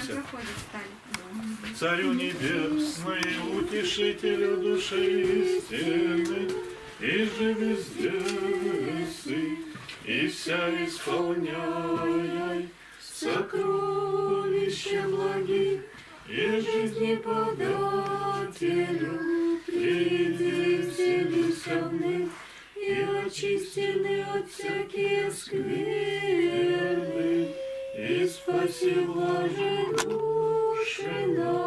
помолимся. Царю небесный, утешителю души истины, и же везде сы, и вся исполняй сокровища благих, и жизни подателю, приди все душевных, и очистены от всякие скверны, и спаси блаже души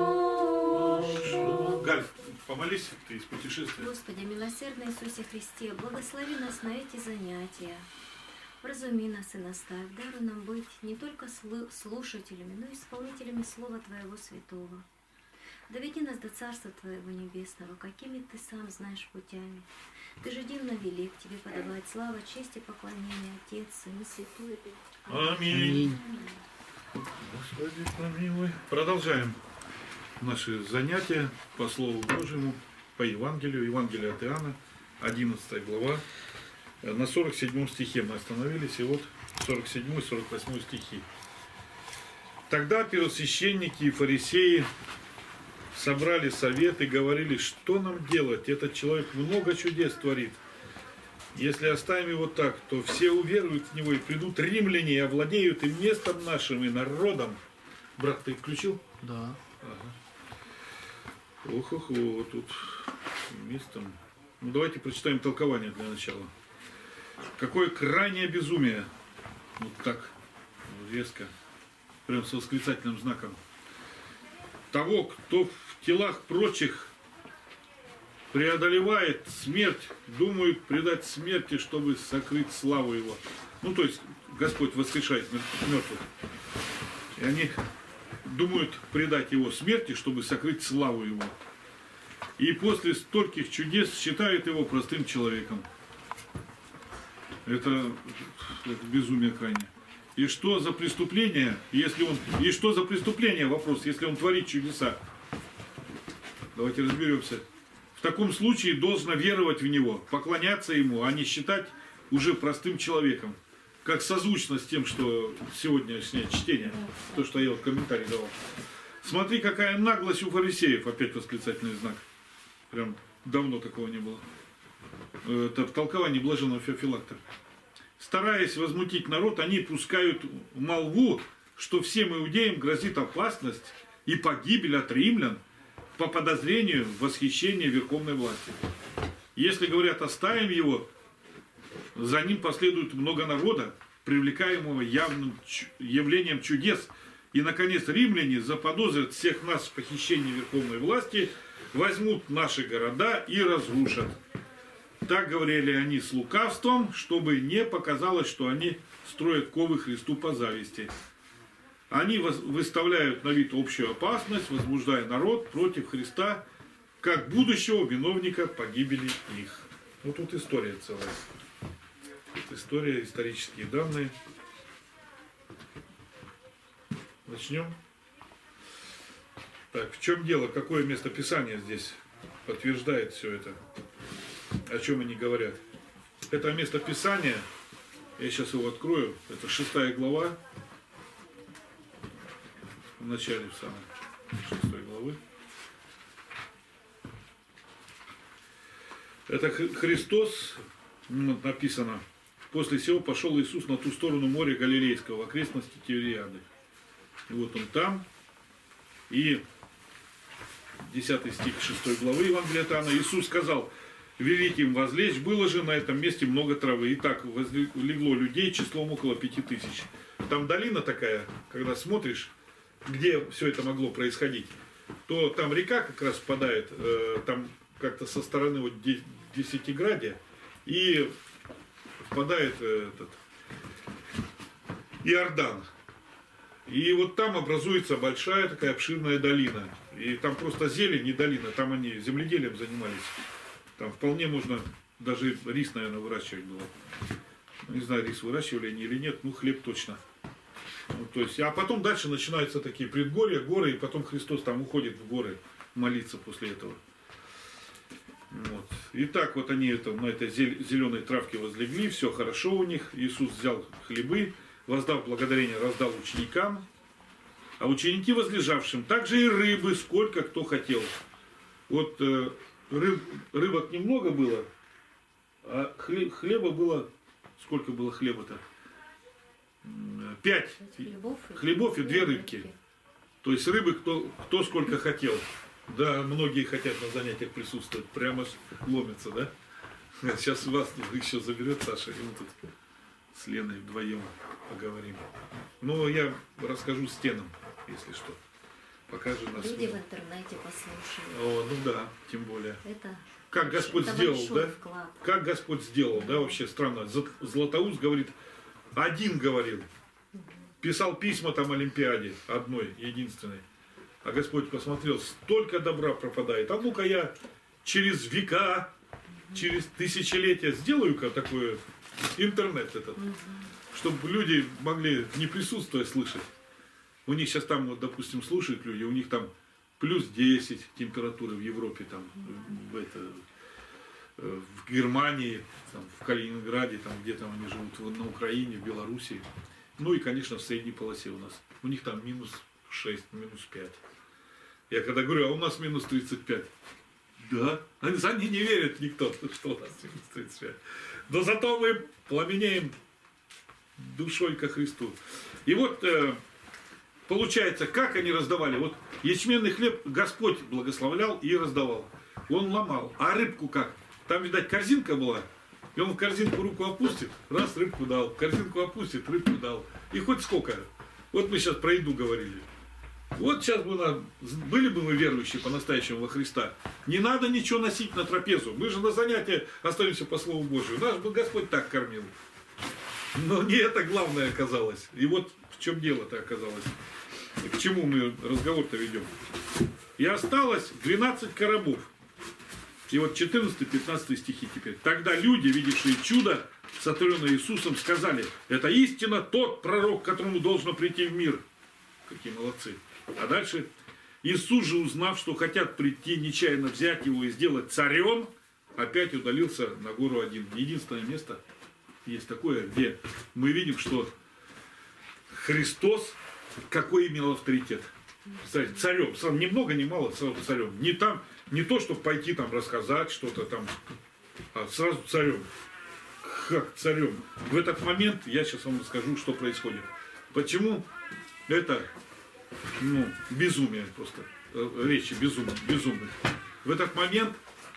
нашу. Галь, помолись ты из путешествия. Господи, милосердный Иисусе Христе, благослови нас на эти занятия. Вразуми нас и наставь, даруй нам быть не только слушателями, но и исполнителями Слова Твоего Святого. Доведи нас до Царства Твоего Небесного, какими Ты сам знаешь путями. Ты же дивно велик, Тебе подобает слава, честь и поклонение, Отец, Сын и Святой Дух. Аминь. Господи, помилуй. Продолжаем наши занятия по Слову Божьему, по Евангелию, Евангелие от Иоанна, 11 глава. На 47 стихе мы остановились, и вот 47-48 стихи. Тогда первосвященники и фарисеи собрали совет и говорили, что нам делать? Этот человек много чудес творит. Если оставим его так, то все уверуют в него, и придут римляне, и овладеют и местом нашим, и народом. Брат, ты включил? Да. Ага. Ох, тут местом. Ну, давайте прочитаем толкование для начала. Какое крайнее безумие. Вот так, резко, прям с восклицательным знаком. Того, кто в телах прочих преодолевает смерть, думают предать смерти, чтобы сокрыть славу его. Ну, то есть, Господь воскрешает мертвых. И они думают предать его смерти, чтобы сокрыть славу его. И после стольких чудес считают его простым человеком. Это безумие крайне. И что за преступление, если он... И что за преступление, вопрос, если он творит чудеса? Давайте разберемся. В таком случае должно веровать в него, поклоняться ему, а не считать уже простым человеком. Как созвучно с тем, что сегодняшнее чтение, то, что я вот комментарий давал. Смотри, какая наглость у фарисеев, опять восклицательный знак. Прям давно такого не было. Это в толковании блаженного Феофилакта. Стараясь возмутить народ, они пускают молву, что всем иудеям грозит опасность и погибель от римлян по подозрению в восхищении верховной власти. Если, говорят, оставим его, за ним последует много народа, привлекаемого явным явлением чудес. И, наконец, римляне заподозрят всех нас в похищении верховной власти, возьмут наши города и разрушат. Так говорили они с лукавством, чтобы не показалось, что они строят ковы Христу по зависти. Они выставляют на вид общую опасность, возбуждая народ против Христа, как будущего виновника погибели их. Вот тут история целая. Тут история, исторические данные. Начнем. Так, в чем дело? Какое место Писания здесь подтверждает все это? О чем они говорят? Это место Писания, я сейчас его открою, это 6 глава, в начале самой 6 главы. Это Христос, написано, после сего пошел Иисус на ту сторону моря Галилейского, в окрестности Тивериады. И вот он там, и 10 стих 6 главы Евангелия от Иоанна, Иисус сказал: велите им возлечь, было же на этом месте много травы. И так возлегло людей числом около 5000. Там долина такая, когда смотришь, где все это могло происходить, то там река как раз впадает, там как-то со стороны вот Десятиградия, и впадает этот Иордан. И вот там образуется большая такая обширная долина. И там просто зелень, не долина, там они земледелием занимались. Там вполне можно даже рис, наверное, выращивать было. Не знаю, рис выращивали они или нет, ну хлеб точно. Ну, то есть, а потом дальше начинаются такие предгорья, горы, и потом Христос там уходит в горы молиться после этого. Вот. И так вот они на этой зеленой травке возлегли, все хорошо у них. Иисус взял хлебы, воздав благодарение, раздал ученикам. а ученики возлежавшим также и рыбы, сколько кто хотел. Вот рыбок немного было, а хлеба было, сколько было хлеба-то? 5 хлебов и 2 рыбки. То есть рыбы кто сколько хотел. Да, многие хотят на занятиях присутствовать, прямо ломятся, да? Сейчас вас еще заберет Саша, и мы тут с Леной вдвоем поговорим. Но я расскажу стенам, если что. Покажу нас. Люди в интернете послушают. О, ну да, тем более. Это Как Господь сделал, да? вклад. Как Господь сделал, да, вообще странно. Златоуст говорит, один говорил. Писал письма там Олимпиаде, одной, единственной. А Господь посмотрел, столько добра пропадает. А ну-ка я через века, через тысячелетия сделаю-ка такой интернет этот. Чтобы люди могли не присутствуя слышать. У них сейчас там, вот, допустим, слушают люди, у них там плюс 10 температуры в Европе, там, в Германии, там, в Калининграде, там, где там они живут, на Украине, в Белоруссии. Ну и, конечно, в средней полосе у нас. У них там минус 6, минус 5. Я когда говорю, а у нас минус 35. Да, они не верят никто, что у нас минус 35. Но зато мы пламенеем душой ко Христу. И вот получается, как они раздавали. Вот ячменный хлеб Господь благословлял и раздавал. Он ломал. А рыбку как? Там, видать, корзинка была. И он в корзинку руку опустит, раз рыбку дал. В корзинку опустит, рыбку дал. И хоть сколько. Вот мы сейчас про еду говорили. Вот сейчас были бы мы верующие по-настоящему во Христа. Не надо ничего носить на трапезу. Мы же на занятия остаемся по Слову Божию. Наш бы Господь так кормил. Но не это главное оказалось. И вот в чем дело-то оказалось. И к чему мы разговор-то ведем. И осталось 12 коробов. И вот 14-15 стихи теперь. Тогда люди, видевшие чудо, сотворенное Иисусом, сказали, это истинно тот пророк, которому должно прийти в мир. Какие молодцы. А дальше, Иисус же, узнав, что хотят прийти, нечаянно взять его и сделать царем, опять удалился на гору один. Единственное место есть такое, где мы видим, что Христос какой имел авторитет. Кстати, царем. Сам ни много, ни мало, сразу царем. Не то, чтобы пойти там рассказать что-то там, а сразу царем. Как царем? В этот момент я сейчас вам расскажу, что происходит. Почему это безумие просто. Речи безумных. В этот момент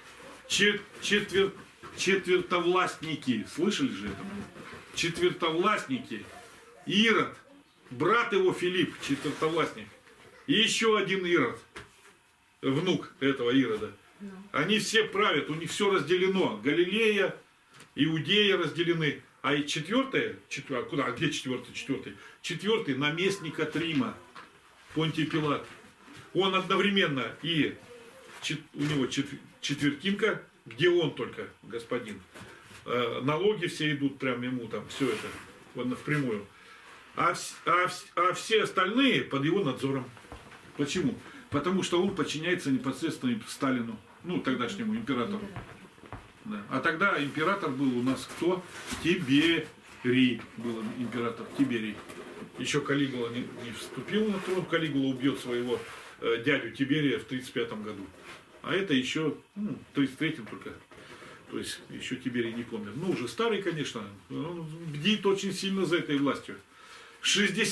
четвертовластники, слышали же это? Четвертовластники, Ирод, брат его Филипп, четвертовластник, и еще один Ирод, внук этого Ирода. Они все правят, у них все разделено. Галилея, Иудея разделены. А и четвертое, куда, где четвертый? Четвертый наместник от Рима, Понтий Пилат. Он одновременно и у него четвертинка, где он только господин. Налоги все идут прямо ему, там все это впрямую. А все остальные под его надзором. Почему? Потому что он подчиняется непосредственно Сталину, тогдашнему императору. Да. А тогда император был у нас кто? Тиберий был император, Тиберий. Еще Калигула не вступил на трон, Калигула убьет своего дядю Тиберия в 1935 году. А это еще в 1933 только. То есть еще Тиберий не помер. Уже старый, конечно, он бдит очень сильно за этой властью. С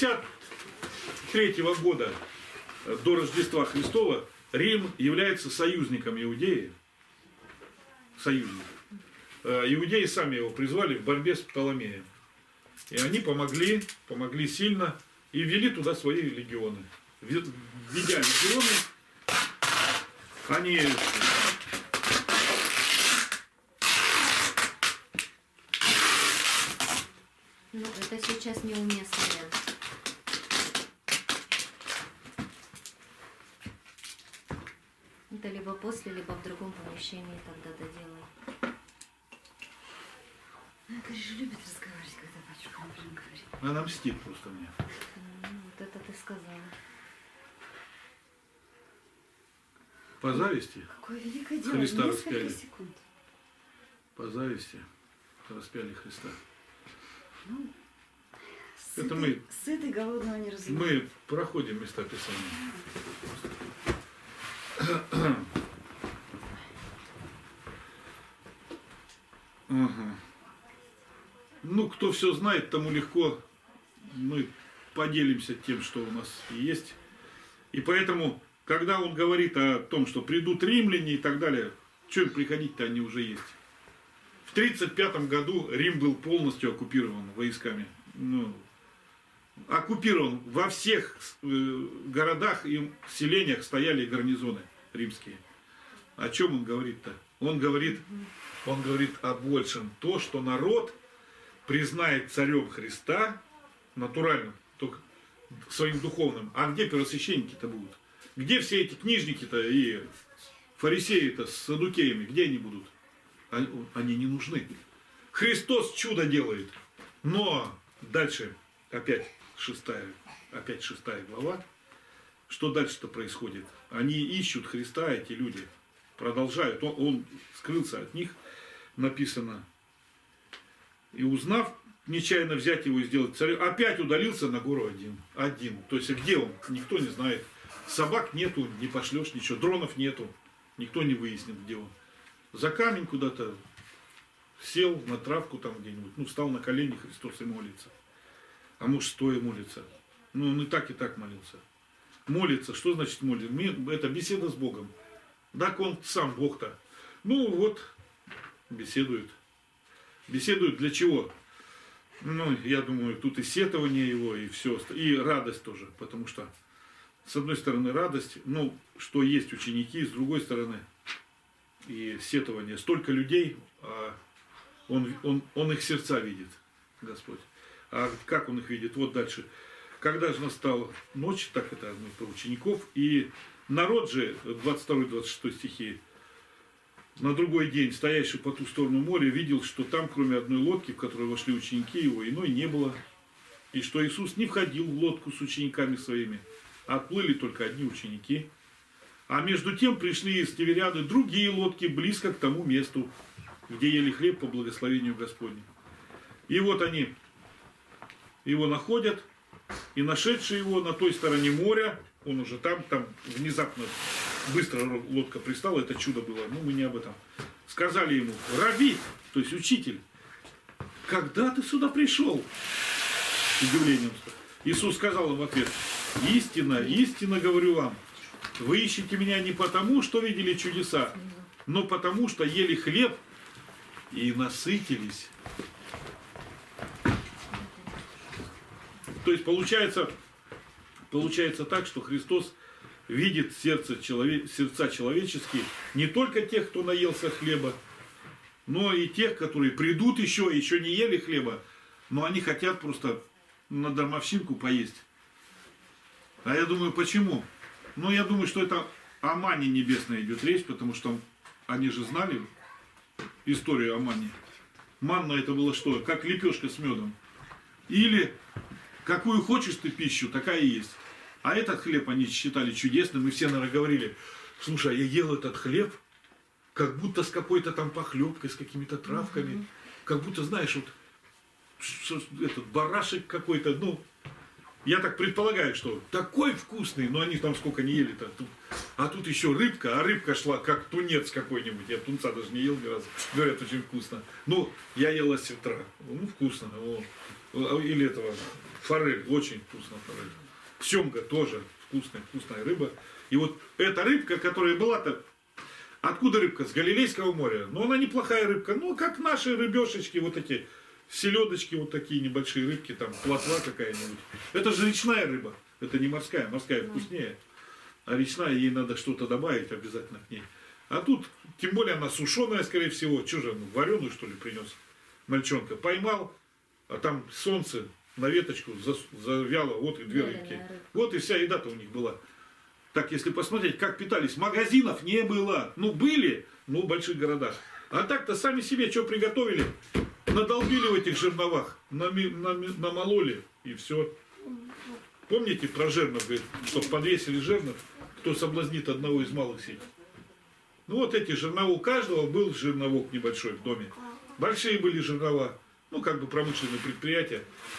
1963 года до Рождества Христова Рим является союзником Иудеи. Союзник. Иудеи сами его призвали в борьбе с Птоломеем. И они помогли сильно и ввели туда свои легионы. Введя легионы, они это сейчас неуместно. Это либо после, либо в другом помещении тогда доделай. Она же любит разговаривать, когда батюшка напрямую говорит. она мстит просто мне. Вот это ты сказала. По зависти Какое великое дело, Христа несколько распяли. секунд. По зависти распяли Христа. Это мы Сытый голодного не разумеет. Мы проходим места Писания. Ага. Ну, кто все знает, тому легко. Мы поделимся тем, что у нас есть. И поэтому, когда он говорит о том, что придут римляне и так далее, что им приходить-то, они уже есть. В 1935 году Рим был полностью оккупирован войсками. Ну, оккупирован. Во всех городах и селениях стояли гарнизоны римские. О чем он говорит-то? Он говорит о большем. То, что народ признает царем Христа, натурально, только своим духовным. А где первосвященники-то будут? Где все эти книжники-то и фарисеи-то с саддукеями? Где они будут? Они не нужны. Христос чудо делает. Но дальше опять шестая глава. Что дальше-то происходит? Они ищут Христа, эти люди. Продолжают. Он скрылся от них, написано. И узнав, нечаянно взять его и сделать царем, опять удалился на гору один. То есть, где он? Никто не знает. Собак нету, не пошлешь ничего. Дронов нету. Никто не выяснит, где он. За камень куда-то сел, на травку там где-нибудь. Ну, встал на колени, Христос и молится. А может, стоя молится. Ну, он и так молился. Молится. Что значит молится? Это беседа с Богом. Так он сам Бог-то. Ну, вот, беседует. Беседует для чего? Ну, я думаю, тут и сетование его, и все. И радость тоже. Потому что, с одной стороны, радость, ну, что есть ученики, с другой стороны, и сетование. Столько людей, а он их сердца видит, Господь. А как он их видит? Вот дальше. Когда же настала ночь, так это мы про учеников, и народ же, 22-26 стихи, на другой день, стоящий по ту сторону моря, видел, что там, кроме одной лодки, в которую вошли ученики его, иной не было. И что Иисус не входил в лодку с учениками своими, а отплыли только одни ученики. А между тем пришли из Тивериады другие лодки близко к тому месту, где ели хлеб по благословению Господню. И вот они его находят, и нашедшие его на той стороне моря, он уже там внезапно быстро лодка пристала, это чудо было, но мы не об этом. Сказали ему: раби, то есть учитель, когда ты сюда пришел? С удивлением. Иисус сказал им в ответ: истинно, истинно говорю вам, вы ищете меня не потому, что видели чудеса, но потому, что ели хлеб и насытились. То есть получается так, что Христос видит сердца человеческие, не только тех, кто наелся хлеба, но и тех, которые придут еще не ели хлеба, но они хотят просто на дармовщинку поесть. А я думаю, почему? Ну, я думаю, что это о мане небесной идет речь, потому что они же знали историю о мане. Манна это было что? Как лепешка с медом. Или какую хочешь ты пищу, такая и есть. А этот хлеб они считали чудесным, и все, наверное, говорили: слушай, я ел этот хлеб, как будто с какой-то там похлебкой, с какими-то травками, как будто, знаешь, вот этот барашек какой-то, ну, я так предполагаю, что такой вкусный, но они там сколько не ели-то. А тут еще рыбка, а рыбка шла как тунец какой-нибудь. Я тунца даже не ел ни разу. Говорят, очень вкусно. Ну, я ел осетра. Ну, вкусно. Или этого, форель, очень вкусно форель. Семга тоже вкусная рыба. И вот эта рыбка, которая была-то, откуда рыбка? С Галилейского моря. Но она неплохая рыбка. Ну, как наши рыбешечки, вот эти селедочки, вот такие небольшие рыбки, там, плотва какая-нибудь. Это же речная рыба. Это не морская. Морская вкуснее. А речная, ей надо что-то добавить обязательно к ней. А тут, тем более, она сушеная, скорее всего. Что же, вареную, что ли, принес мальчонка? Поймал, а там солнце на веточку завяло, вот и две рыбки. Вот и вся еда-то у них была. Так, если посмотреть, как питались, магазинов не было. Ну, были, но в больших городах. А так-то сами себе что приготовили? Надолбили в этих жерновах, намололи, и все. Помните про жернов, говорит, что подвесили жернов, кто соблазнит одного из малых сих? Ну, вот эти жернова, у каждого был жерновок небольшой в доме. Большие были жернова, ну, как бы промышленные предприятия.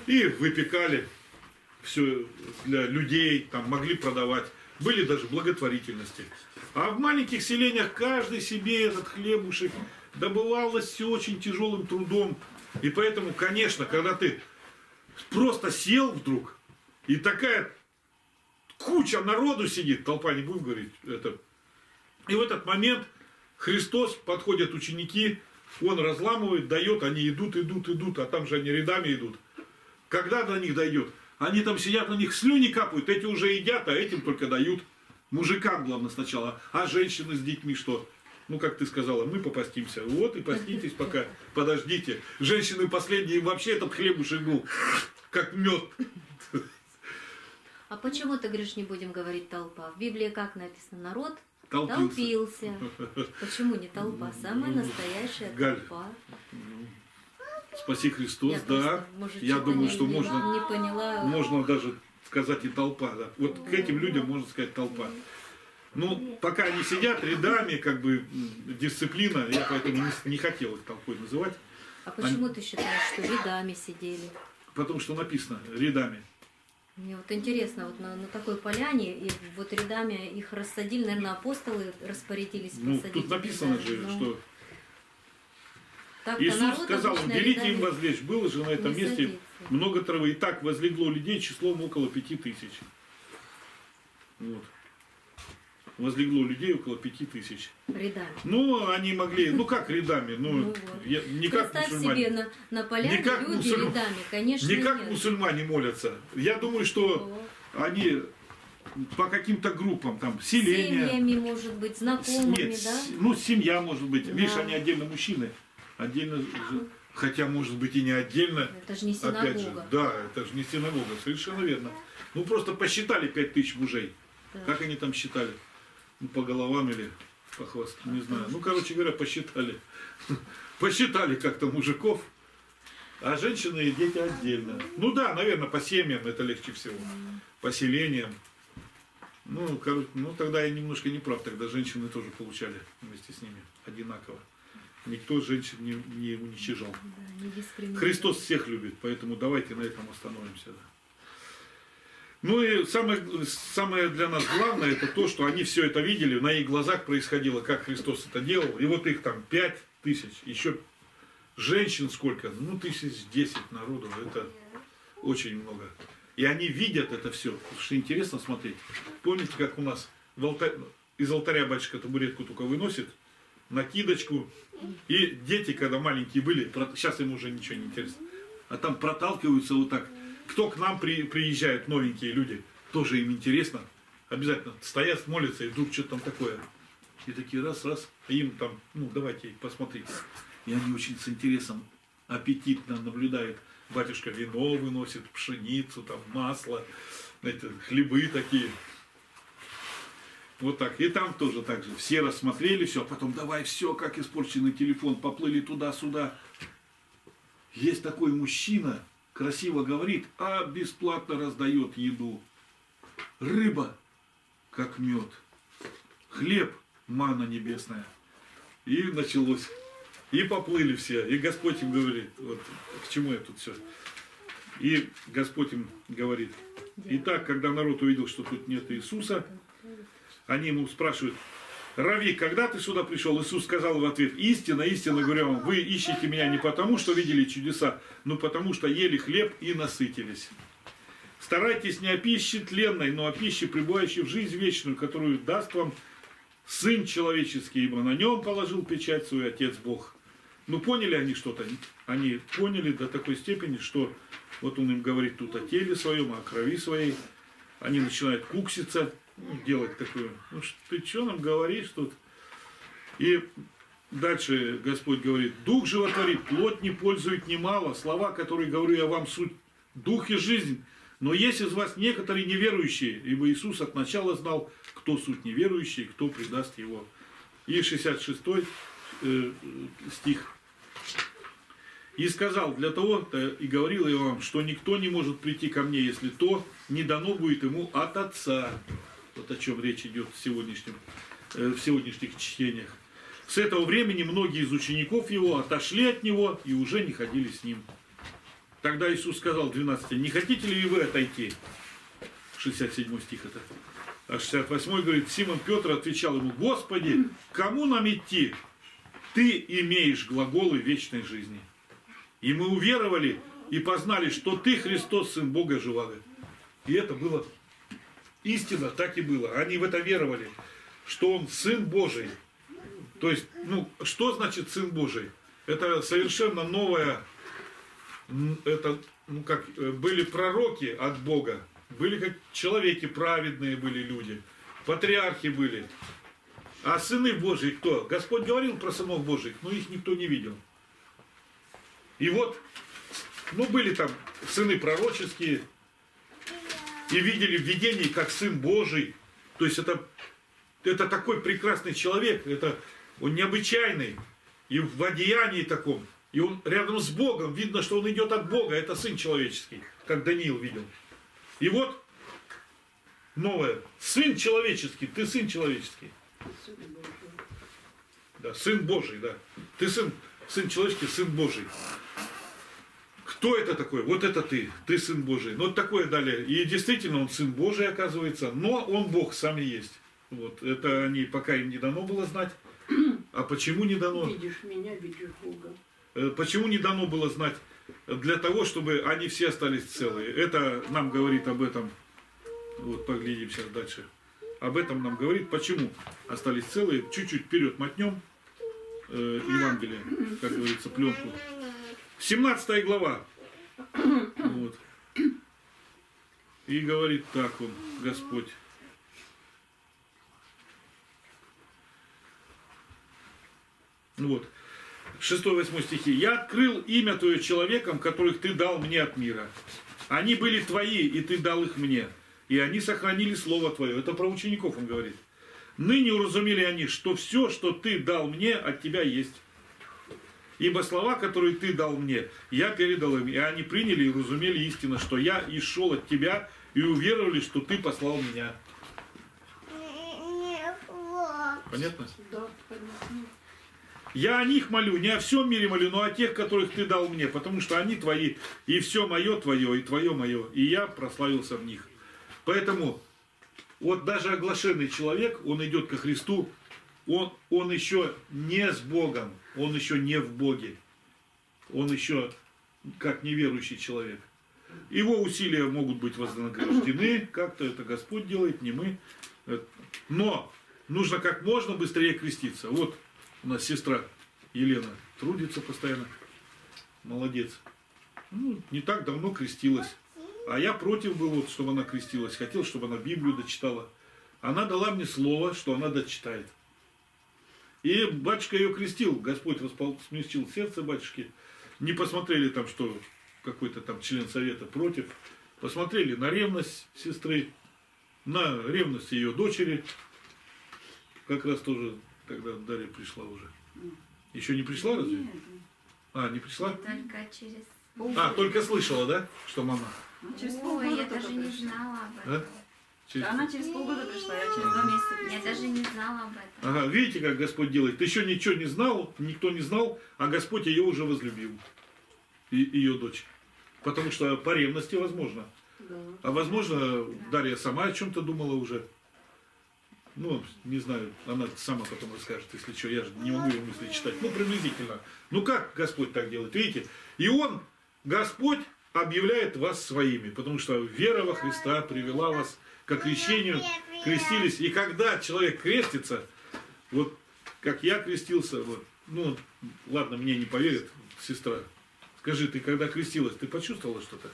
И выпекали все для людей, там могли продавать. Были даже благотворительности. А в маленьких селениях каждый себе этот хлебушек добывалось все очень тяжелым трудом. И поэтому, конечно, когда ты просто сел вдруг, и такая куча народу сидит, толпа, не будем говорить это. И в этот момент Христос, подходят ученики, Он разламывает, дает, они идут, а там же они рядами идут. Когда до них дойдет? Они там сидят, на них слюни капают, эти уже едят, а этим только дают. Мужикам, главное, сначала. А женщины с детьми что? Ну, как ты сказала, мы попастимся. Вот и поститесь пока, подождите. Женщины последние, вообще этот хлебушек был как мед. А почему ты говоришь, не будем говорить толпа? В Библии как написано? Народ Толпился. толпился. Почему не толпа? Самая настоящая Галь, толпа. Спаси Христос, Я да. просто, может, Я что-то думаю, что не можно, поняла. можно даже сказать и толпа. Да. Вот к этим людям можно сказать толпа. Ну, пока они сидят рядами, как бы дисциплина, я поэтому не хотел их толпой называть. А почему ты считаешь, что рядами сидели? Потому что написано рядами. Мне вот интересно, вот на такой поляне, и вот рядами их рассадили, наверное, апостолы распорядились Ну, посадить. тут написано рядами, же, но что так-то Иисус народ сказал, обычно велите им рядами возлечь. Было же на этом не месте садится. много травы. И так возлегло людей числом около 5000. Вот. Возлегло людей около 5000. Рядами. Ну, они могли, ну как рядами, Ну вот. не как Представь мусульмане. себе, на поляне Не как люди рядами, конечно, Не как нет. мусульмане молятся. Я думаю, что Вот. они по каким-то группам, там, селения. Семьями, может быть, знакомыми, Нет, да? ну, семья, может быть. Да. Видишь, они отдельно мужчины, отдельно же. Хотя, может быть, и не отдельно. Это же не Опять же, синагога. да, это же не синагога, совершенно верно. Ну, просто посчитали 5000 мужей. Да. Как они там считали? Ну, по головам или по хвостам, не знаю. Ну, короче говоря, посчитали. Посчитали как-то мужиков, а женщины и дети отдельно. Ну да, наверное, по семьям это легче всего. По селениям. Ну, короче, ну, тогда я немножко не прав, тогда женщины тоже получали вместе с ними одинаково. Никто женщин не уничижал. Да, не дискриминируют. Христос всех любит, поэтому давайте на этом остановимся. Ну и самое для нас главное, это то, что они все это видели, на их глазах происходило, как Христос это делал. И вот их там 5000, еще женщин сколько? Ну, 1010 народу, это очень много. И они видят это все, потому что интересно смотреть. Помните, как у нас из алтаря батюшка табуретку только выносит, накидочку, и дети, когда маленькие были, сейчас им уже ничего не интересно, а там проталкиваются вот так. Кто к нам приезжают, новенькие люди, тоже им интересно. Обязательно стоят, молятся, и вдруг что-то там такое. И такие раз, а им там, ну давайте посмотрите. И они очень с интересом, аппетитно наблюдают. Батюшка вино выносит, пшеницу, там масло, знаете, хлебы такие. Вот так. И там тоже так же. Все рассмотрели все, а потом давай все, как испорченный телефон, поплыли туда-сюда. Есть такой мужчина, красиво говорит, а бесплатно раздает еду. Рыба, как мед. Хлеб, манна небесная. И началось. И поплыли все. И Господь им говорит, вот к чему я тут все. И Господь им говорит. Итак, когда народ увидел, что тут нет Иисуса, они ему спрашивают, Рави, когда ты сюда пришел? Иисус сказал в ответ, истинно, истинно говорю вам, вы ищете меня не потому, что видели чудеса, но потому, что ели хлеб и насытились. Старайтесь не о пище тленной, но о пище, пребывающей в жизнь вечную, которую даст вам Сын человеческий, ибо на нем положил печать свой Отец Бог. Ну, поняли они что-то? Они поняли до такой степени, что вот он им говорит тут о теле своем, о крови своей. Они начинают кукситься, делать такое. Ну, ты что нам говоришь тут? И дальше Господь говорит, дух животворит, плоть не пользует немало. Слова, которые говорю я вам, суть дух и жизнь. Но есть из вас некоторые неверующие, ибо Иисус от начала знал, кто суть неверующий, кто предаст его. И 66 стих. И сказал, для того-то и говорил я вам, что никто не может прийти ко мне, если то не дано будет ему от Отца. Вот о чем речь идет в сегодняшних чтениях. С этого времени многие из учеников его отошли от него и уже не ходили с ним. Тогда Иисус сказал 12, не хотите ли и вы отойти? 67 стих это. А 68 говорит, Симон Петр отвечал ему, Господи, кому нам идти? Ты имеешь глаголы вечной жизни. И мы уверовали и познали, что Ты, Христос, Сын Бога живаго. И это было истина, так и было. Они в это веровали, что Он Сын Божий. То есть, что значит Сын Божий? Это совершенно новое, это, были пророки от Бога, были как человеки, праведные были люди, патриархи были. А сыны Божьи кто? Господь говорил про сынов Божьих, но их никто не видел. И вот, были там сыны пророческие, и видели в видении, как Сын Божий. То есть это такой прекрасный человек, он необычайный. И в одеянии таком, и он рядом с Богом, видно, что он идет от Бога, это Сын человеческий, как Даниил видел. И вот новое, Сын человеческий, ты Сын человеческий. Да, Сын Божий, да. Ты сын человеческий, Сын Божий. Кто это такой? Вот это ты Сын Божий. Вот такое далее. И действительно он Сын Божий оказывается, но он Бог сам и есть. Вот это они пока им не дано было знать. А почему не дано? Видишь меня, видишь Бога. Почему не дано было знать? Для того, чтобы они все остались целые. Это нам говорит об этом. Вот поглядим сейчас дальше. Об этом нам говорит, почему остались целые. Чуть-чуть вперед мотнем Евангелие, как говорится, пленку. 17 глава. Вот. И говорит так он, Господь. Вот. 6-8 стихи. «Я открыл имя Твое человекам, которых Ты дал мне от мира. Они были Твои, и Ты дал их мне. И они сохранили Слово Твое». Это про учеников он говорит. «Ныне уразумели они, что все, что Ты дал мне, от Тебя есть. Ибо слова, которые Ты дал мне, я передал им, и они приняли и уразумели истину, что я и шел от Тебя, и уверовали, что Ты послал меня». Понятно? Да, понятно. «Я о них молю, не о всем мире молю, но о тех, которых Ты дал мне, потому что они Твои, и все мое Твое, и Твое мое, и я прославился в них». Поэтому вот даже оглашенный человек, он идет ко Христу, он еще не с Богом, он еще не в Боге, он еще как неверующий человек. Его усилия могут быть вознаграждены, как-то это Господь делает, не мы. Но нужно как можно быстрее креститься. Вот у нас сестра Елена трудится постоянно. Молодец. Не так давно крестилась. А я против был, вот, чтобы она крестилась. Хотел, чтобы она Библию дочитала. Она дала мне слово, что она дочитает. И батюшка ее крестил. Господь смягчил сердце батюшки. Не посмотрели там, что какой-то там член совета против. Посмотрели на ревность сестры, на ревность ее дочери. Как раз тоже тогда Дарья пришла уже. Еще не пришла разве? Нет. А, не пришла? Только через... Только слышала, да, что мама? Через Ой, полгода я только даже не пришла. знала об Да? этом. Она через полгода пришла, я через 2 месяца пришла. Я даже не знала об этом. Ага, видите, как Господь делает? Ты еще ничего не знал, никто не знал, а Господь ее уже возлюбил. И ее дочь. Потому что по ревности возможно. Да. А возможно, Дарья сама о чем-то думала уже. Не знаю, она сама потом расскажет, если что, я же не могу ее мысли читать. Приблизительно. Как Господь так делает? Видите? И Он, Господь, объявляет вас своими, потому что вера во Христа привела вас к крещению, крестились. И когда человек крестится, вот как я крестился, вот, ладно, мне не поверит сестра. Скажи, ты когда крестилась, ты почувствовала что-то?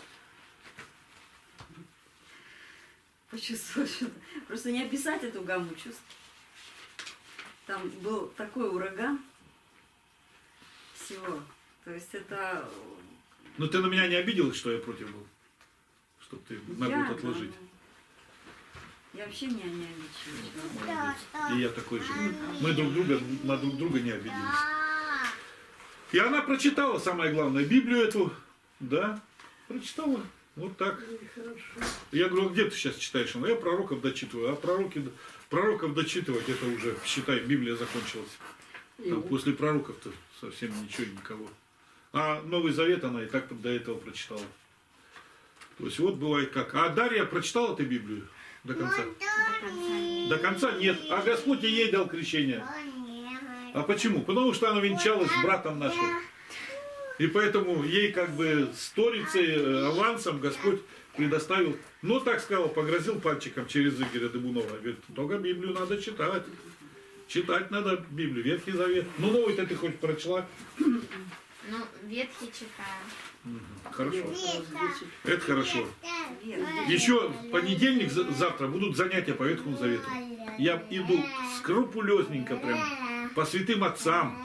Почувствовала что-то. Просто не описать эту гамму чувств. Там был такой ураган всего. То есть это... Но ты на меня не обиделась, что я против был? Чтоб ты на Я, год отложить. Я вообще меня не обидела. Молодец. И я такой же. Мы на друг друга не обиделись. И она прочитала, самое главное, Библию эту. Да, прочитала. Вот так. Я говорю, а где ты сейчас читаешь? Я пророков дочитываю. А пророков дочитывать, это уже, считай, Библия закончилась. Там после пророков-то совсем ничего и никого. А Новый Завет она и так до этого прочитала. То есть вот бывает как. А Дарья прочитала ты Библию до конца? До конца нет. А Господь и ей дал крещение. А почему? Потому что она венчалась с братом нашим. И поэтому ей как бы сторицей, авансом Господь предоставил. Но так сказал, погрозил пальчиком через Игоря Дыбунова. Говорит, только Библию надо читать. Читать надо Библию, Ветхий Завет. Ну, новый-то ты хоть прочла? Ну, ветхий читаю. Хорошо. Это хорошо. Еще в понедельник, завтра будут занятия по Ветхому Завету. Я иду скрупулезненько прям, по святым отцам.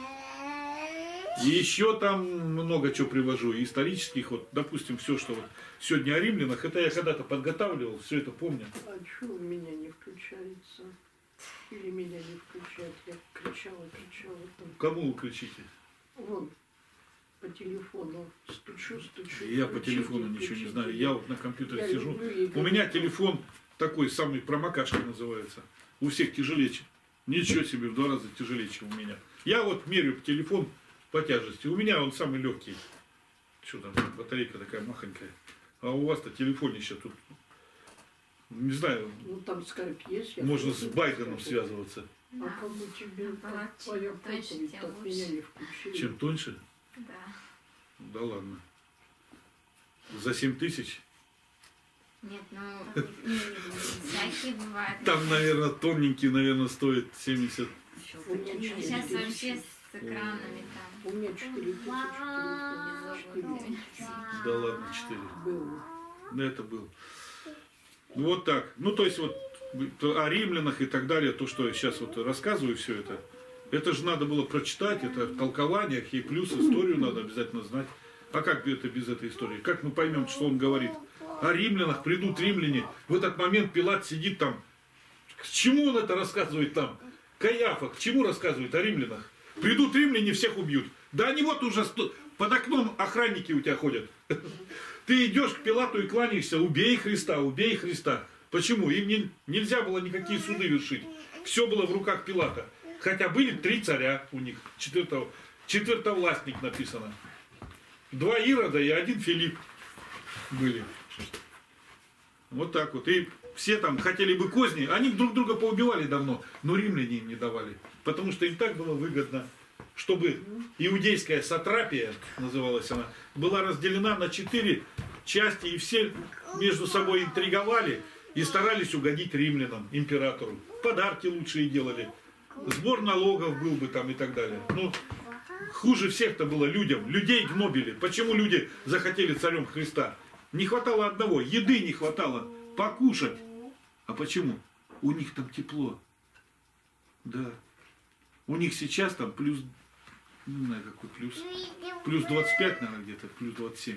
И еще там много чего привожу, и исторических, вот, допустим, все, что вот сегодня о римлянах, это я когда-то подготавливал, все это помню. А что у меня не включается? Или меня не включает? Я кричала. Там. Кому вы кричите? Вон, по телефону стучу. Я по телефону ничего не знаю. Я вот на компьютере Я сижу. люблю У меня телефон такой самый промокашка называется. У всех тяжелее, ничего себе, в 2 раза тяжелее, чем у меня. Я вот меряю телефон по тяжести. У меня он самый легкий. Что там, батарейка такая махонькая. А у вас-то телефонище тут, не знаю, Ну там скайп есть. можно с Байденом связываться. А кому тебе твоя проповедь так меня не включили? Чем тоньше? Да. Да ладно. За 7 тысяч? Нет, ну, всякие бывают. Там, наверное, тоненький, наверное, стоит 70. У меня 4 Сейчас вообще тысячи. с экранами там. У меня 4 тысячи. Да ладно, 4. Было. Ну, это был. Ну, вот так. Ну, то есть, вот о римлянах и так далее, то, что я сейчас вот рассказываю, все это же надо было прочитать, это в толкованиях, и плюс историю надо обязательно знать. А как это без этой истории? Как мы поймем, что он говорит? О римлянах, придут римляне. В этот момент Пилат сидит там. К чему он это рассказывает там? Каиафа, к чему рассказывает о римлянах? Придут римляне, всех убьют. Да они вот уже под окном охранники у тебя ходят. Ты идешь к Пилату и кланяешься, убей Христа, убей Христа. Почему? Им нельзя было никакие суды вершить. Все было в руках Пилата. Хотя были 3 царя у них. Четвертовластник написано. 2 Ирода и 1 Филипп были. Вот так вот. И все там хотели бы козни. Они друг друга поубивали давно. Но римляне им не давали. Потому что им так было выгодно, чтобы иудейская сатрапия, называлась она, была разделена на 4 части. И все между собой интриговали и старались угодить римлянам, императору. Подарки лучшие делали. Сбор налогов был бы там и так далее. Ну, хуже всех-то было людям. Людей гнобили. Почему люди захотели царем Христа? Не хватало одного. Еды не хватало. Покушать. А почему? У них там тепло. Да. У них сейчас там плюс... Не знаю, какой плюс. Плюс 25, наверное, где-то. Плюс 27.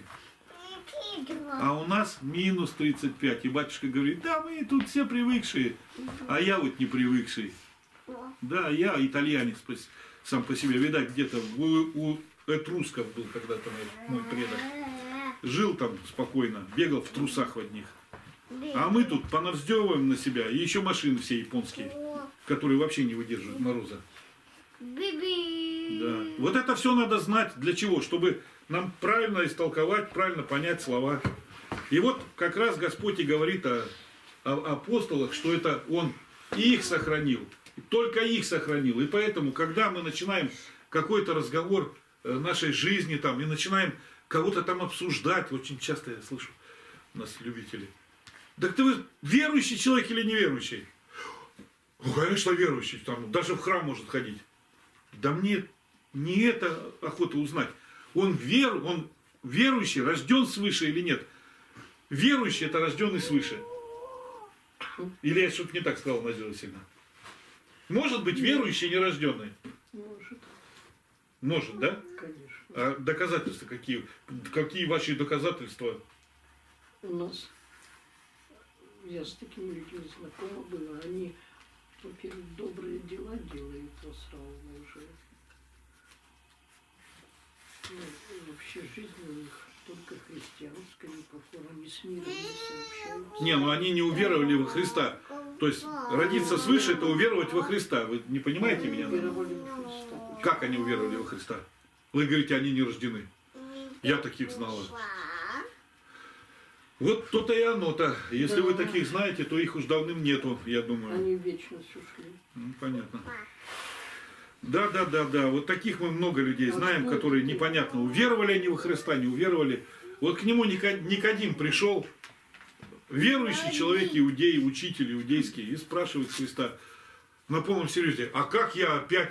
А у нас минус 35. И батюшка говорит, да мы тут все привыкшие. А я вот не привыкший. Да, я итальянец сам по себе. Видать, где-то у этрусков был когда-то мой предок. Жил там спокойно, бегал в трусах в одних. А мы тут понарздевываем на себя. И еще машины все японские, которые вообще не выдерживают мороза. Да. Вот это все надо знать. Для чего? Чтобы нам правильно истолковать, правильно понять слова. И вот как раз Господь и говорит о апостолах, что это Он их сохранил. Только их сохранил. И поэтому, когда мы начинаем какой-то разговор нашей жизни там, и начинаем кого-то там обсуждать, очень часто я слышу у нас любители. Так ты верующий человек или неверующий? Ну, конечно, верующий. Там, даже в храм может ходить. Да мне не это охота узнать. Он верующий, рожден свыше или нет? Верующий – это рожденный свыше. Или я что-то не так сказал, Надежда Васильевна? Может быть верующий нерожденный? Может. Может, да? Конечно. А доказательства какие? Какие ваши доказательства? У нас, я с такими людьми знакома была, они, во-первых, добрые дела делают, а сразу уже. Ну, вообще жизнь у них только христианская, никакого, они с миром не сообщаются. Не, ну они не уверовали во Христа. То есть родиться свыше – это уверовать во Христа. Вы не понимаете меня? Уверовали во Христа. Как они уверовали во Христа? Вы говорите, они не рождены. Я таких знала. Вот то-то и оно-то. Если вы таких знаете, то их уж давным нету, я думаю. Они в вечность ушли. Ну, понятно. Да. Вот таких мы много людей знаем, которые непонятно, уверовали они во Христа, не уверовали. Вот к нему Никодим пришел, верующий человек, иудей, учитель иудейский, и спрашивает Христа на полном серьезе: а как я опять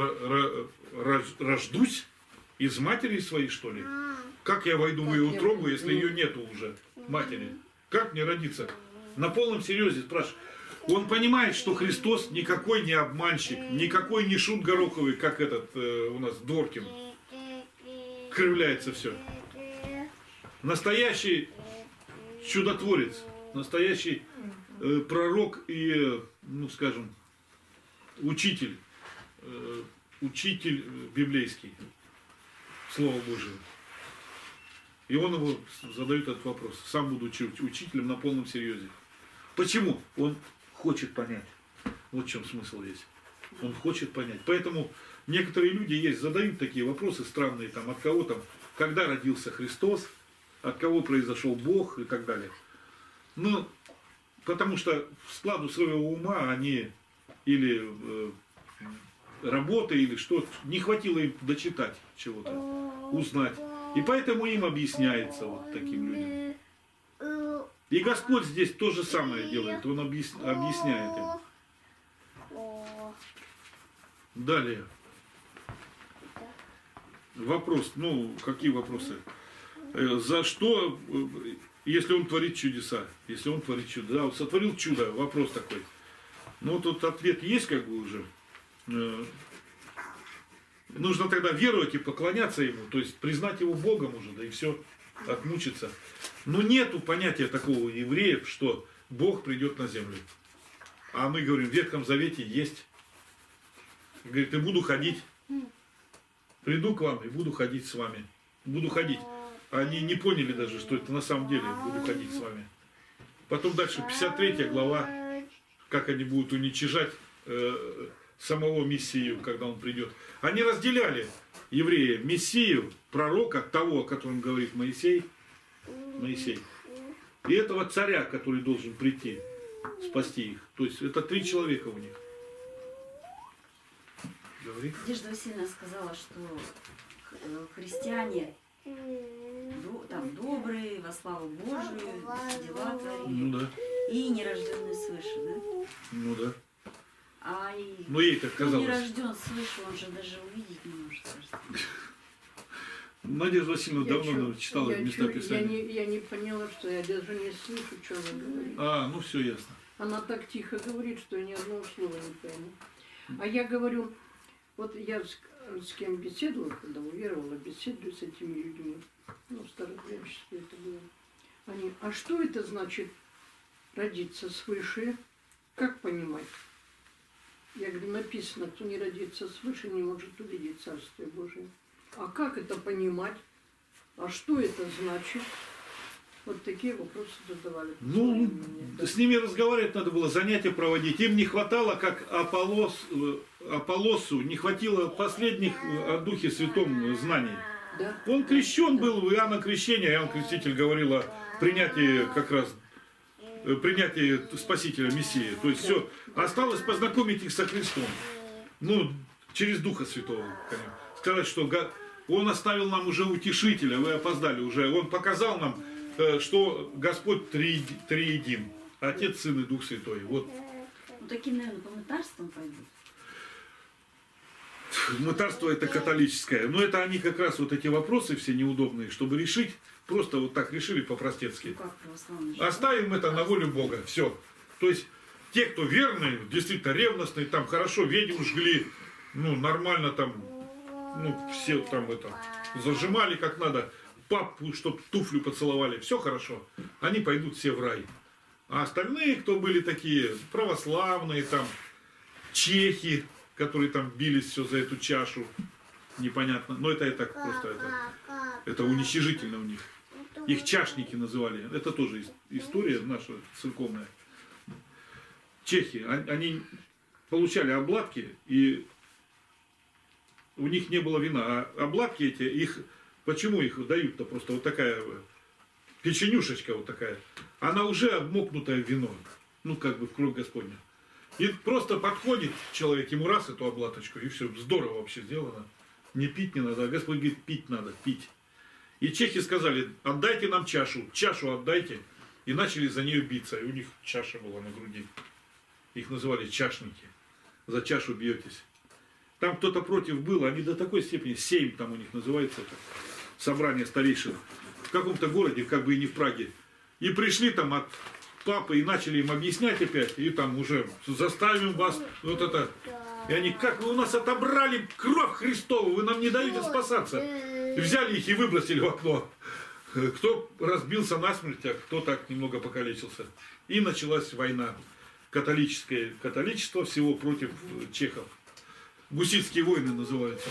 рождусь из матери своей, что ли? Как я войду в ее утробу, если ее нету уже, матери? Как мне родиться? На полном серьезе спрашивает. Он понимает, что Христос никакой не обманщик, никакой не шут гороховый, как этот у нас Дворкин. Кривляется все. Настоящий чудотворец, настоящий пророк и, ну скажем, учитель библейский, Слова Божьего. И он его задает этот вопрос, сам будучи учителем на полном серьезе. Почему? Он хочет понять. Вот в чем смысл есть. Он хочет понять. Поэтому некоторые люди есть, задают такие вопросы странные, там, от кого там, когда родился Христос, от кого произошел Бог и так далее. Ну, потому что в складу своего ума они или работы, или что-то, не хватило им дочитать чего-то, узнать. И поэтому им объясняется вот таким людям. И Господь здесь то же самое делает, Он объясняет им. Далее. Вопрос, ну, какие вопросы? За что, если Он творит чудеса? Если Он творит чудо, да, Он сотворил чудо, вопрос такой. Ну, тут ответ есть как бы уже. Нужно тогда веровать и поклоняться Ему, то есть признать Его Богом уже, да и все, отмучиться. Но нету понятия такого у евреев, что Бог придет на землю. А мы говорим, в Ветхом Завете есть. Говорит, и буду ходить. Приду к вам и буду ходить с вами. Буду ходить. Они не поняли даже, что это на самом деле буду ходить с вами. Потом дальше 53 глава, как они будут уничижать самого Мессию, когда он придет. Они разделяли евреи Мессию, пророка, того, о котором говорит Моисей. И этого царя, который должен прийти, спасти их. То есть это 3 человека у них. Говори. Надежда Васильевна сказала, что христиане там добрые, во славу Божию, дела творили. Ну да. И нерожденные свыше, да? Ну да. А Но ей так кто казалось. не рожден свыше, он же даже увидеть не может, кажется. Надежда Васильевна давно читала места Писания. Я не поняла, что я даже не слышу, что она говорит. А, ну все ясно. Она так тихо говорит, что я ни одного слова не пойму. А я говорю, вот я с кем беседовала, когда уверовала, беседую с этими людьми, ну, в старообрядчестве это было. Они, а что это значит родиться свыше? Как понимать? Я говорю, написано, кто не родится свыше, не может увидеть Царствие Божие. А как это понимать? А что это значит? Вот такие вопросы задавали. Ну, с ними разговаривать надо было, занятия проводить. Им не хватало, как Аполлосу, не хватило последних о Духе Святом знаний. Да? Он крещен был в Иоанна Крещения. Иоанн Креститель говорил о принятии как раз принятии Спасителя Мессии. То есть все. Осталось познакомить их со Христом. Ну, через Духа Святого. Конечно. Сказать, что Он оставил нам уже утешителя, вы опоздали уже. Он показал нам, что Господь триедин. Отец, Сын и Дух Святой. Вот. Ну, таким, наверное, по мытарствам пойдут. Мытарство это католическое. Но это они как раз вот эти вопросы все неудобные, чтобы решить. Просто вот так решили по-простецки. Ну, как православные. Оставим это на волю Бога. Все. То есть те, кто верные, действительно ревностные, там хорошо ведьм жгли, ну нормально там, ну все там это зажимали как надо, папу, чтоб туфлю поцеловали, все хорошо. Они пойдут все в рай. А остальные, кто были такие православные, там чехи, которые там бились все за эту чашу, непонятно. Но это так просто это уничижительно у них. Их чашники называли. Это тоже история наша церковная. Чехи, они получали обладки, и у них не было вина. А обладки эти, их Почему их дают-то просто вот такая печенюшечка вот такая? Она уже обмокнутая в вино. Ну, как бы в кровь Господню. И просто подходит человек, ему раз эту облаточку, и все, здорово вообще сделано. Не пить не надо, а Господь говорит, пить надо, пить. И чехи сказали, отдайте нам чашу отдайте. И начали за нее биться. И у них чаша была на груди. Их называли чашники. За чашу бьетесь. Там кто-то против был, они до такой степени, сейм там у них называется, это, собрание старейшин, в каком-то городе, как бы и не в Праге. И пришли там от папы и начали им объяснять опять, и там уже заставим вас, вот это. И они, как вы у нас отобрали кровь Христову, вы нам не даете спасаться. И взяли их и выбросили в окно. Кто разбился насмерть, а кто так немного покалечился. И началась война. Католическое католичество всего против чехов. Гуситские войны называются.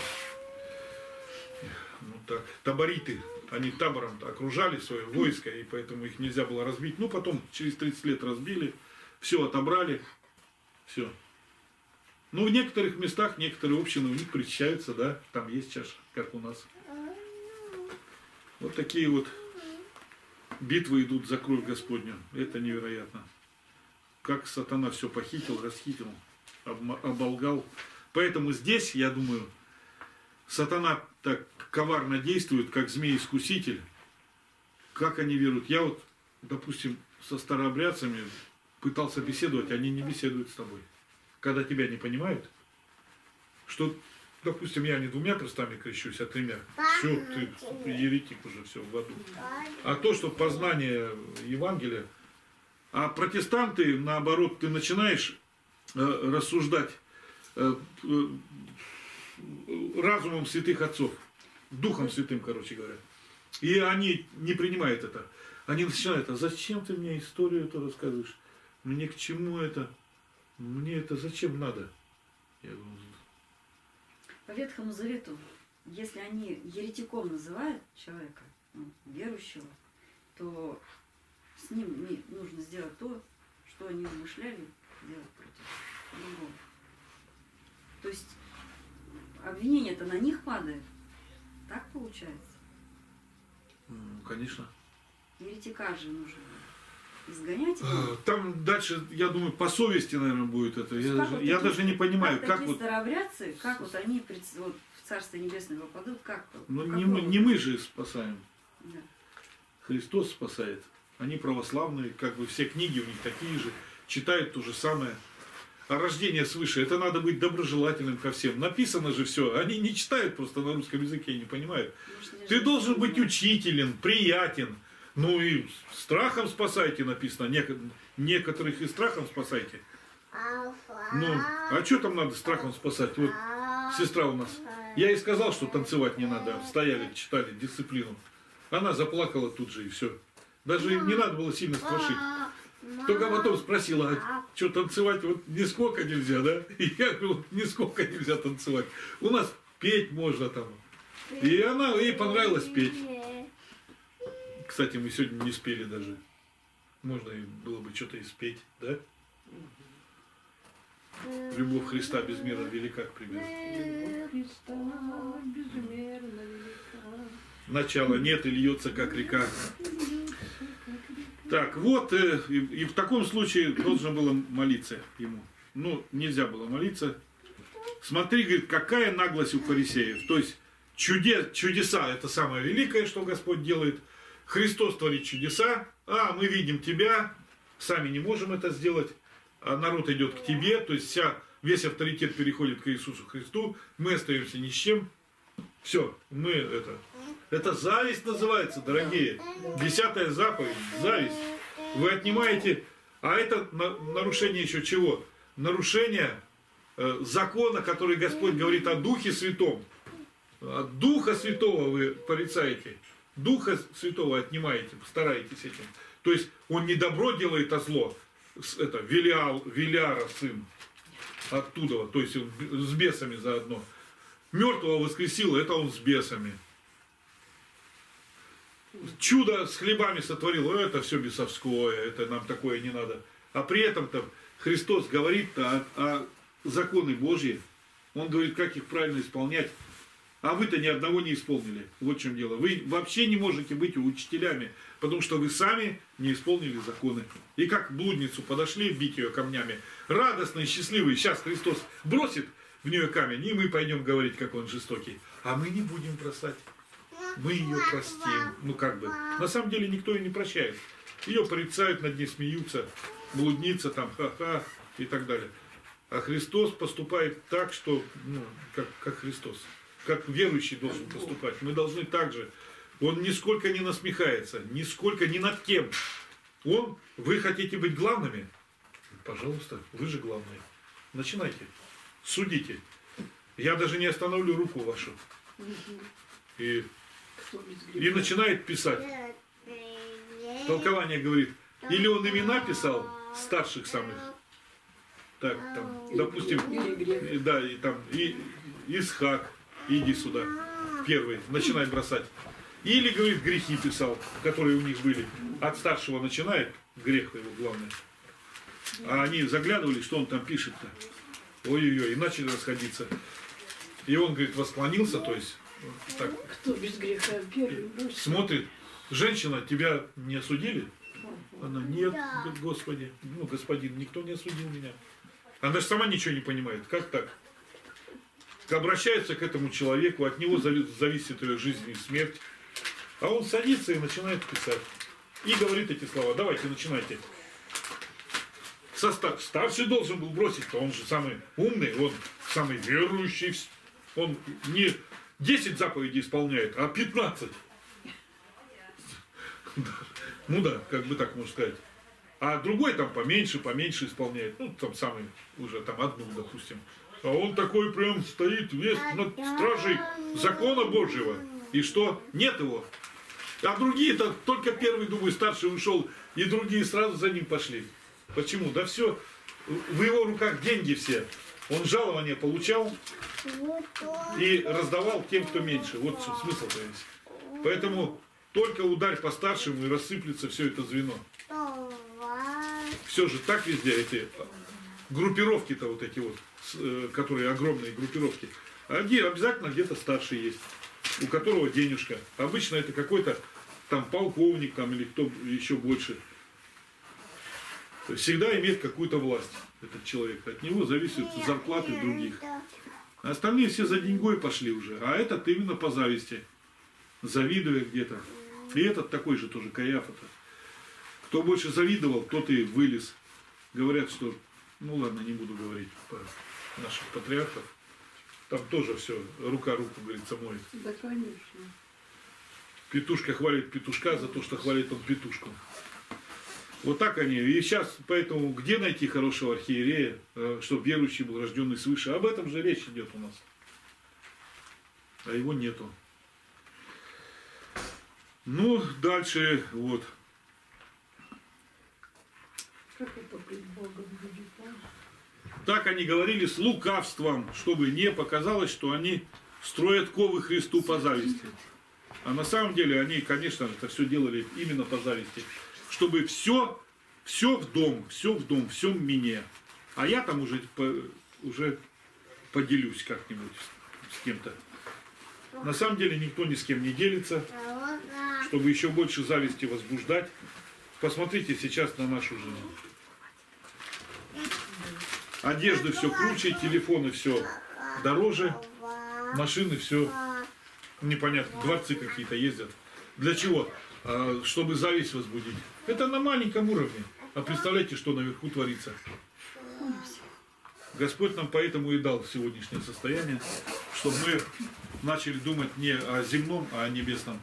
Ну так, табориты. Они табором окружали свое войско, и поэтому их нельзя было разбить. Ну, потом через 30 лет разбили, все отобрали, все. Ну, в некоторых местах, некоторые общины у них причащаются, да, там есть чаша, как у нас. Вот такие вот битвы идут за кровь Господню. Это невероятно. Как сатана все похитил, расхитил, оболгал. Поэтому здесь, я думаю, сатана так коварно действует, как змей-искуситель. Как они веруют? Я вот, допустим, со старообрядцами пытался беседовать, они не беседуют с тобой. Когда тебя не понимают, что, допустим, я не 2 перстами крещусь, а 3. Все, ты еретик уже, все, в аду. А то, что познание Евангелия, а протестанты, наоборот, ты начинаешь рассуждать разумом святых отцов, Духом Святым, короче говоря. И они не принимают это. Они начинают, а зачем ты мне историю эту рассказываешь? Мне к чему это? Мне это зачем надо? Я говорю, По Ветхому Завету, если они еретиком называют человека, ну, верующего, то с ним нужно сделать то, что они умышляли делать против другого. То есть обвинение-то на них падает. Так получается. конечно. Еретика же нужно изгонять его. Там дальше, я думаю, по совести, наверное, будет это. Я даже не понимаю, как такие вот... старообрядцы, как вот они вот в Царство Небесное попадут, как? Ну, не мы же спасаем. Да. Христос спасает. Они православные, как бы все книги у них такие же, читают то же самое. А рождение свыше, это надо быть доброжелательным ко всем. Написано же все, они не читают просто на русском языке и не понимают. Ты должен быть учителен, приятен. Ну и страхом спасайте написано, некоторых и страхом спасайте. Ну, а что там надо страхом спасать? Вот сестра у нас. Я ей сказал, что танцевать не надо. Стояли, читали дисциплину. Она заплакала тут же и все. Даже не надо было сильно страшить. Только потом спросила, а что танцевать вот нисколько нельзя, да? И я говорю, нисколько нельзя танцевать. У нас петь можно там. И ей понравилось петь. Кстати, мы сегодня не спели даже. Можно и было бы что-то и спеть, да? Любовь Христа безмерно велика, к примеру. Любовь Христа безмерно велика. Начала нет и льется, как река. Так, вот, и в таком случае должно было молиться ему. Ну, нельзя было молиться. Смотри, говорит, какая наглость у фарисеев. То есть, чудеса, это самое великое, что Господь делает. Христос творит чудеса, а мы видим тебя, сами не можем это сделать, а народ идет к тебе, то есть весь авторитет переходит к Иисусу Христу, мы остаемся ни с чем. Все, мы это зависть называется, дорогие. 10-я заповедь, зависть. Вы отнимаете, а это нарушение еще чего? Нарушение закона, который Господь говорит о Духе Святом. От Духа Святого вы порицаете. Духа Святого отнимаете, стараетесь этим. То есть он не добро делает, а зло. Это Велиара сын. Оттуда, то есть он с бесами заодно. Мертвого воскресил, это он с бесами. Чудо с хлебами сотворил, это все бесовское, это нам такое не надо. А при этом-то Христос говорит о законы Божьи. Он говорит, как их правильно исполнять. А вы-то ни одного не исполнили. Вот в чем дело. Вы вообще не можете быть учителями, потому что вы сами не исполнили законы. И как блудницу подошли бить ее камнями, радостные, счастливые, сейчас Христос бросит в нее камень, и мы пойдем говорить, как он жестокий. А мы не будем бросать. Мы ее простим. Ну как бы. На самом деле никто ее не прощает. Ее порицают, над ней смеются, блудница там, ха-ха и так далее. А Христос поступает так, что, ну, как Христос. Как верующий должен поступать. Мы должны так же. Он нисколько не насмехается, нисколько ни над кем. Вы хотите быть главными? Пожалуйста, вы же главные. Начинайте. Судите. Я даже не остановлю руку вашу. И начинает писать. Толкование говорит, или он имена писал старших самых. Так, там, допустим, да, и там, и Исхак, иди сюда, первый, начинает бросать. Или, говорит, грехи писал, которые у них были. От старшего начинает, грех его главный. А они заглядывали, что он там пишет-то. Ой-ой-ой, и начали расходиться. И он, говорит, восклонился, то есть, так, Кто без греха первый бросит? смотрит, женщина, тебя не осудили? Она, нет, говорит, Господи, ну, господин, никто не осудил меня. Она же сама ничего не понимает, как так? Обращается к этому человеку, от него зависит ее жизнь и смерть. А он садится и начинает писать. И говорит эти слова, давайте, начинайте. Старший должен был бросить-то, он же самый умный, он самый верующий. Он не 10 заповедей исполняет, а 15. Ну да, как бы так можно сказать. А другой там поменьше исполняет. Ну, там самый, уже там одну, допустим. А он такой прям стоит весь над стражей закона Божьего. И что? Нет его. А другие-то только первый, думаю, старший ушел, и другие сразу за ним пошли. Почему? Да все, в его руках деньги все. Он жалование получал и раздавал тем, кто меньше. Вот смысл-то есть. Поэтому только ударь по старшему, и рассыплется все это звено. Все же так везде, эти группировки-то вот эти вот, которые огромные группировки. Обязательно где-то старший есть, у которого денежка. Обычно это какой-то там полковник там, или кто еще больше. То есть всегда имеет какую-то власть этот человек. От него зависят зарплаты других. А остальные все за деньгой пошли уже. А этот именно по зависти. Завидуя где-то. И этот такой же тоже Каяфа-то. Кто больше завидовал, тот и вылез. Говорят, что... Ну ладно, не буду говорить по наших патриархов. Там тоже все, рука руку, говорится, моет. Да, конечно. Петушка хвалит петушка за то, что хвалит он петушку. Вот так они. И сейчас, поэтому, где найти хорошего архиерея, чтобы верующий был рожденный свыше? Об этом же речь идет у нас. А его нету. Ну, дальше, вот. Как это пред Богом будет, а? Так они говорили с лукавством, чтобы не показалось, что они строят ковы Христу по зависти. А на самом деле они, конечно, это все делали именно по зависти. Чтобы все в дом, все в мне. А я там уже поделюсь как-нибудь с кем-то. На самом деле никто ни с кем не делится, чтобы еще больше зависти возбуждать. Посмотрите сейчас на нашу жизнь. Одежды все круче, телефоны все дороже, машины все непонятно, дворцы какие-то ездят. Для чего? Чтобы зависть возбудить. Это на маленьком уровне. А представляете, что наверху творится? Господь нам поэтому и дал сегодняшнее состояние, чтобы мы начали думать не о земном, а о небесном.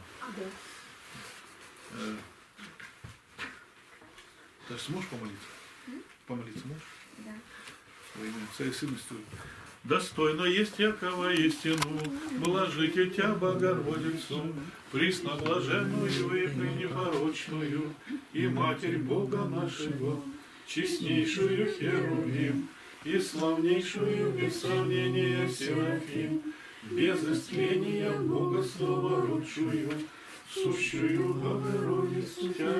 Ты сможешь помолиться? Помолиться можешь? Да. Во имя Отца и Сына и Святого. Достойно есть якова истину, блажите Тя, Богородицу, пресноблаженную и пренепорочную, и Матерь Бога нашего, честнейшую Херувим, и славнейшую без сравнения Серафим, без истления Бога Слова родшую, сущую Богородицу Тя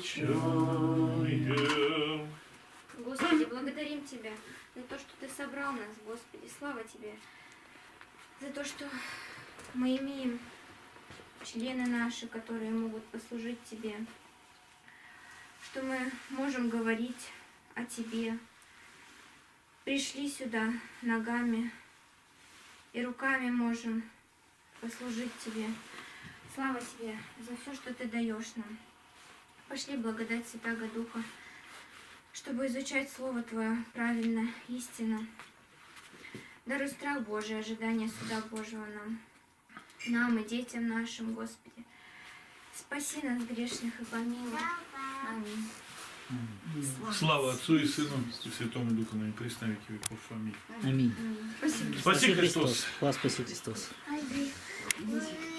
величаем. Господи, благодарим Тебя за то, что Ты собрал нас, Господи, слава Тебе, за то, что мы имеем члены наши, которые могут послужить Тебе, что мы можем говорить о Тебе. Пришли сюда ногами и руками можем послужить Тебе. Слава Тебе за все, что Ты даешь нам. Пошли благодать Святаго Духа, чтобы изучать Слово Твое правильно, истинно. Даруй страх Божий, ожидание суда Божьего нам и детям нашим, Господи. Спаси нас, грешных, и помилуй. Аминь. Слава Отцу и Сыну и Святому Духу, на пресно веки веков. Аминь. Аминь. Аминь. Спасибо. Спаси Христос. Вас спаси Христос. Аминь.